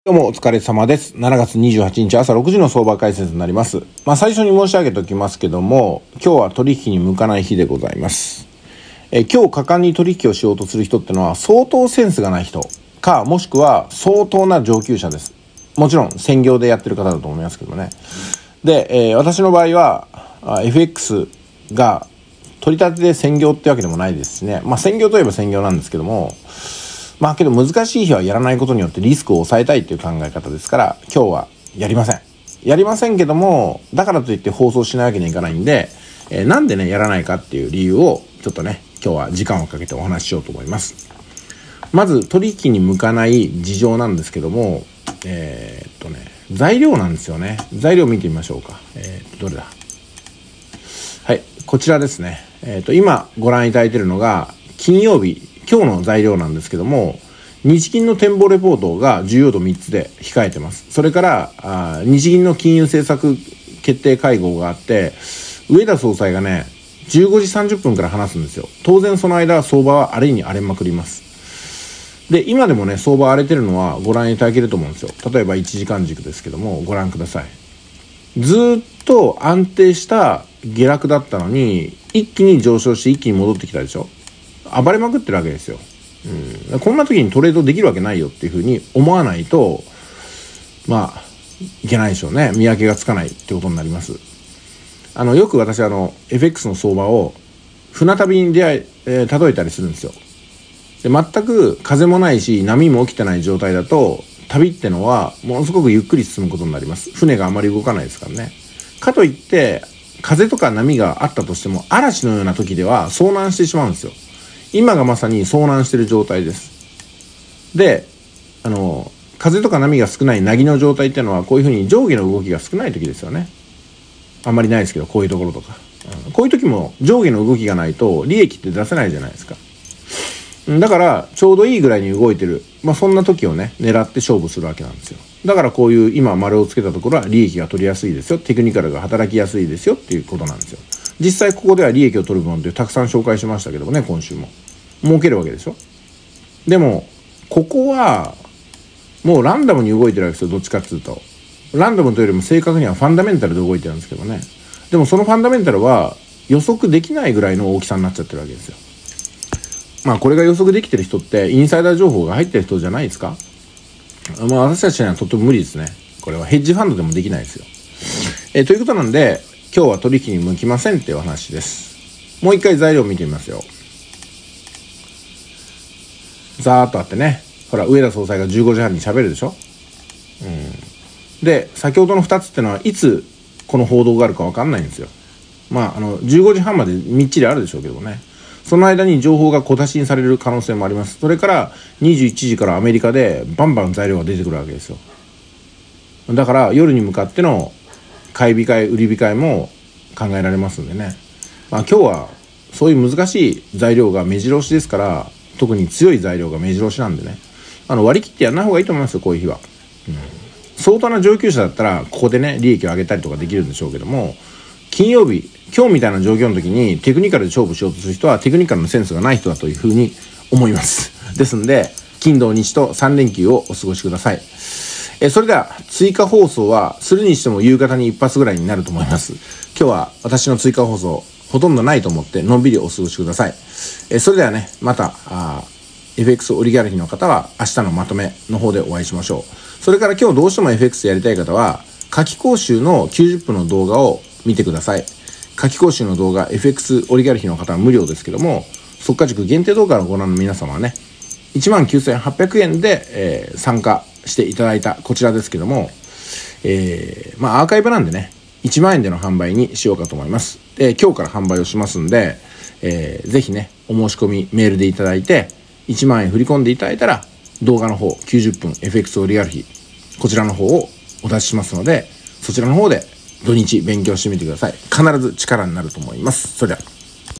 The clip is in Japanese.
どうもお疲れ様です。7月28日朝6時の相場解説になります。最初に申し上げておきますけども、今日は取引に向かない日でございます。今日果敢に取引をしようとする人ってのは相当センスがない人か、もしくは相当な上級者です。もちろん専業でやってる方だと思いますけどね。で、私の場合は FX が取り立てで専業ってわけでもないですしね。専業といえば専業なんですけども、けど難しい日はやらないことによってリスクを抑えたいっていう考え方ですから、今日はやりません。やりませんけども、だからといって放送しないわけにはいかないんで、なんでね、やらないかっていう理由をちょっとね、今日は時間をかけてお話ししようと思います。まず取引に向かない事情なんですけども、材料なんですよね。材料見てみましょうか。どれだ？はい、こちらですね。今ご覧いただいているのが金曜日、今日の材料なんですけども、日銀の展望レポートが重要度3つで控えてます。それから日銀の金融政策決定会合があって、植田総裁がね、15時30分から話すんですよ。当然その間相場は荒れに荒れまくります。で、今でもね、相場荒れてるのはご覧いただけると思うんですよ。例えば1時間軸ですけども、ご覧ください。ずーっと安定した下落だったのに、一気に上昇して一気に戻ってきたでしょ。暴れまくってるわけですよ。こんな時にトレードできるわけないよっていうふうに思わないと、いけないでしょうね。見分けがつかないってことになります。よく私FX の相場を船旅に例えたりするんですよ。で、全く風もないし波も起きてない状態だと、旅ってのはものすごくゆっくり進むことになります。船があまり動かないですからね。かといって風とか波があったとしても、嵐のような時では遭難してしまうんですよ。今がまさに遭難している状態です。で、風とか波が少ない凪の状態っていうのは、こういうふうに上下の動きが少ない時ですよね。あんまりないですけど、こういうところとか、こういう時も上下の動きがないと利益って出せないじゃないですか。だからちょうどいいぐらいに動いてる、そんな時をね狙って勝負するわけなんですよ。だからこういう今丸をつけたところは利益が取りやすいですよ、テクニカルが働きやすいですよっていうことなんですよ。実際ここでは利益を取る部分ってたくさん紹介しましたけどもね、今週も儲けるわけでしょ。でもここはもうランダムに動いてるわけですよ。どっちかっていうとランダムというよりも正確にはファンダメンタルで動いてるんですけどね。でもそのファンダメンタルは予測できないぐらいの大きさになっちゃってるわけですよ。これが予測できてる人ってインサイダー情報が入ってる人じゃないですか。私たちにはとても無理ですね。これはヘッジファンドでもできないですよ。ということなんで今日は取引に向きませんっていう話です。もう一回材料を見てみますよ。ざーっとあってね、ほら植田総裁が15時半に喋るでしょ。で、先ほどの2つってのはいつこの報道があるか分かんないんですよ。15時半までみっちりあるでしょうけどね。その間に情報が小出しにされる可能性もあります。それから21時からアメリカでバンバン材料が出てくるわけですよ。だから夜に向かっての買い控え売り控えも考えられますんでね。今日はそういう難しい材料が目白押しですから、特に強い材料が目白押しなんでね、割り切ってやらない方がいいと思いますよ、こういう日は。相当な上級者だったらここでね利益を上げたりとかできるんでしょうけども、金曜日今日みたいな状況の時にテクニカルで勝負しようとする人はテクニカルのセンスがない人だというふうに思います。ですんで金土日と3連休をお過ごしください。それでは追加放送はするにしても夕方に一発ぐらいになると思います。今日は私の追加放送ほとんどないと思ってのんびりお過ごしください。それではね、またFX オリギャルヒの方は明日のまとめの方でお会いしましょう。それから今日どうしても FX やりたい方は夏季講習の90分の動画を見てください。夏季講習の動画 FX オリギャルヒの方は無料ですけども、速稼塾限定動画をご覧の皆様はね 19,800 円で、参加していただいたこちらですけども、アーカイブなんでね1万円での販売にしようかと思います。今日から販売をしますんで、ぜひねお申し込みメールでいただいて1万円振り込んでいただいたら動画の方90分 FX オリギャルヒこちらの方をお出ししますので、そちらの方で土日勉強してみてください。必ず力になると思います。それでは。